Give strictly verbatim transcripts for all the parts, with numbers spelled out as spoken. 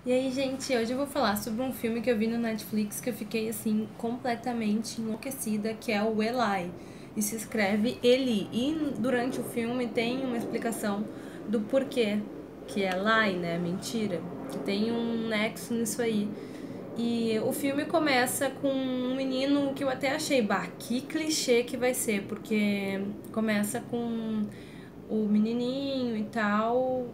E aí, gente, hoje eu vou falar sobre um filme que eu vi no Netflix que eu fiquei, assim, completamente enlouquecida, que é o Eli. E se escreve Eli. E durante o filme tem uma explicação do porquê que é lie, né? Mentira. Que tem um nexo nisso aí. E o filme começa com um menino que eu até achei, bah, que clichê que vai ser, porque começa com o menininho e tal,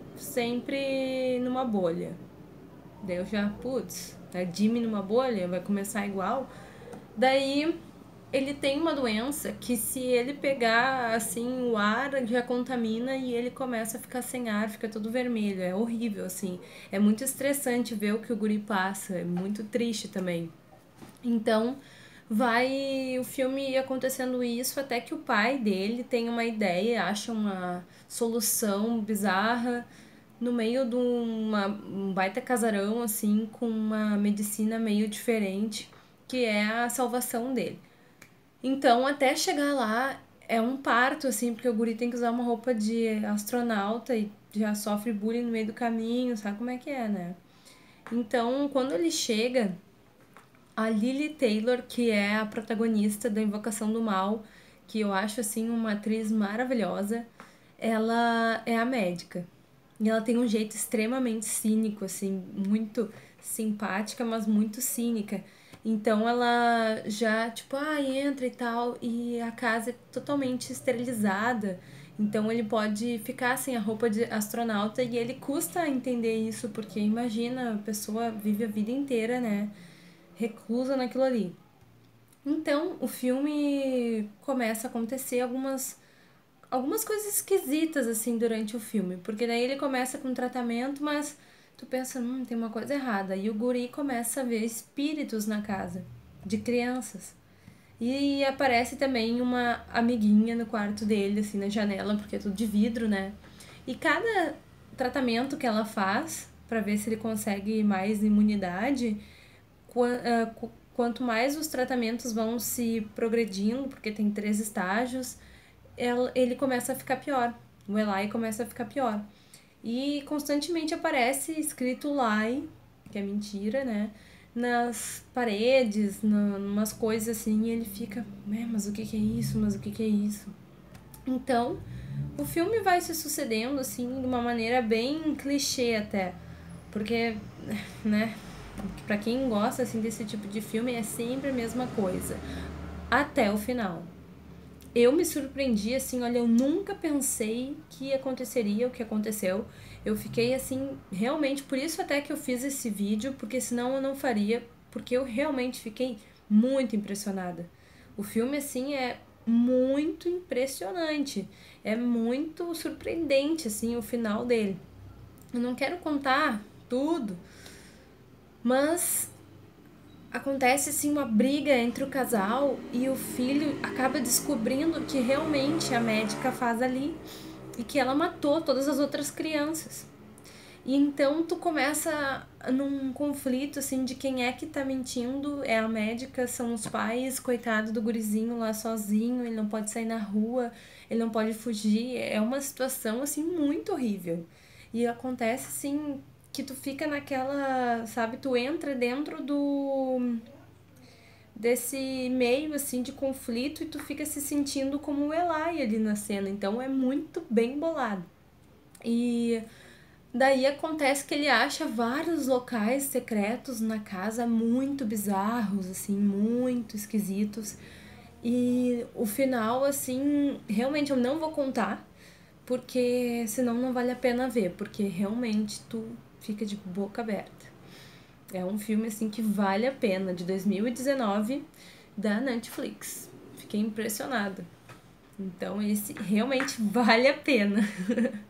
sempre numa bolha. Daí eu já, putz, tá Jimmy numa bolha, vai começar igual. Daí ele tem uma doença que se ele pegar assim o ar já contamina e ele começa a ficar sem ar, fica todo vermelho. É horrível, assim. É muito estressante ver o que o guri passa, é muito triste também. Então, vai o filme acontecendo isso até que o pai dele tem uma ideia, acha uma solução bizarra no meio de uma, um baita casarão, assim, com uma medicina meio diferente, que é a salvação dele. Então, até chegar lá, é um parto, assim, porque o guri tem que usar uma roupa de astronauta e já sofre bullying no meio do caminho, sabe como é que é, né? Então, quando ele chega, a Lily Taylor, que é a protagonista da Invocação do Mal, que eu acho assim uma atriz maravilhosa, ela é a médica. E ela tem um jeito extremamente cínico, assim, muito simpática, mas muito cínica. Então ela já, tipo, ah, entra e tal, e a casa é totalmente esterilizada. Então ele pode ficar sem a roupa de astronauta e ele custa entender isso, porque imagina, a pessoa vive a vida inteira, né? Reclusa naquilo ali. Então, o filme começa a acontecer algumas algumas coisas esquisitas assim durante o filme, porque daí ele começa com um tratamento, mas tu pensa, hum, tem uma coisa errada. E o guri começa a ver espíritos na casa de crianças. E aparece também uma amiguinha no quarto dele, assim, na janela, porque é tudo de vidro, né? E cada tratamento que ela faz para ver se ele consegue mais imunidade, quanto mais os tratamentos vão se progredindo, porque tem três estágios, ele começa a ficar pior. O Eli começa a ficar pior. E constantemente aparece escrito lie, que é mentira, né? Nas paredes, numas coisas assim, e ele fica, mas o que, que é isso? Mas o que, que é isso? Então, o filme vai se sucedendo assim de uma maneira bem clichê até, porque, né, pra quem gosta assim desse tipo de filme é sempre a mesma coisa, até o final. Eu me surpreendi, assim, olha, eu nunca pensei que aconteceria o que aconteceu. Eu fiquei, assim, realmente, por isso até que eu fiz esse vídeo, porque senão eu não faria, porque eu realmente fiquei muito impressionada. O filme, assim, é muito impressionante, é muito surpreendente, assim, o final dele. Eu não quero contar tudo, mas acontece assim uma briga entre o casal e o filho acaba descobrindo que realmente a médica faz ali e que ela matou todas as outras crianças. E então tu começa num conflito assim de quem é que tá mentindo, é a médica, são os pais, coitado do gurizinho lá sozinho, ele não pode sair na rua, ele não pode fugir, é uma situação assim muito horrível. E acontece assim que tu fica naquela, sabe, tu entra dentro do desse meio assim de conflito e tu fica se sentindo como o Eli ali na cena. Então é muito bem bolado. E daí acontece que ele acha vários locais secretos na casa muito bizarros, assim, muito esquisitos. E o final, assim, realmente eu não vou contar, porque senão não vale a pena ver, porque realmente tu fica de boca aberta. É um filme assim que vale a pena, de dois mil e dezenove, da Netflix. Fiquei impressionada. Então esse realmente vale a pena.